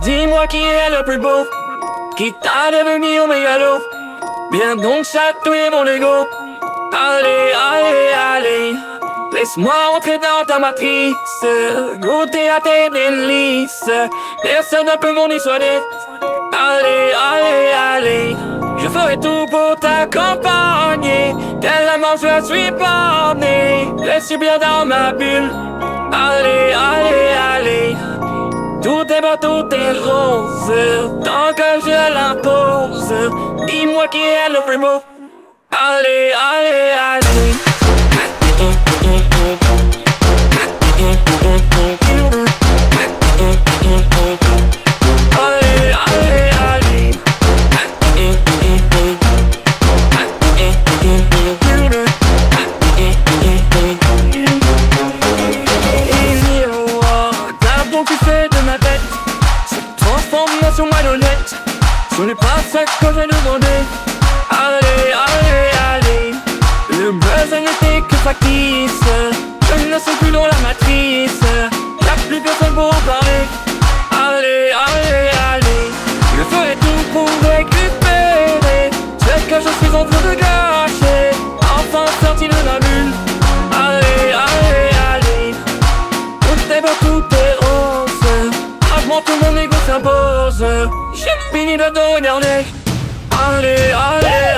Dis-moi qui est le plus beau, qui t'a devenu au mégalo. Viens donc chatouiller mon ego. Allez, allez, allez, laisse-moi entrer dans ta matrice, goûter à tes délices. Personne ne peut m'en dissuader. Allez, allez, allez, je ferai tout pour t'accompagner. Tellement je suis borné, je suis bien dans ma bulle. Allez, allez, allez, tout est beau, tout est rose, tant que je l'impose. Dis-moi qui est le plus beau. Allez, allez, allez. Allez, allez, allez. T'as beaucoup fait de ma tête, cette transformation malhonnête. Ce n'est pas ça que j'ai demandé. Allez, allez, allez, le besoin n'était que factice. Je ne suis plus dans la matrice, y'a plus personne pour en parler. Allez, allez, allez, je ferai tout pour récupérer ce que je suis en train de gâcher, enfin sorti de ma bulle. Allez, allez, allez, tout est beau, tout est rose, avant tout mon ego s'impose. J'ai fini de te regarder. Allez, allez.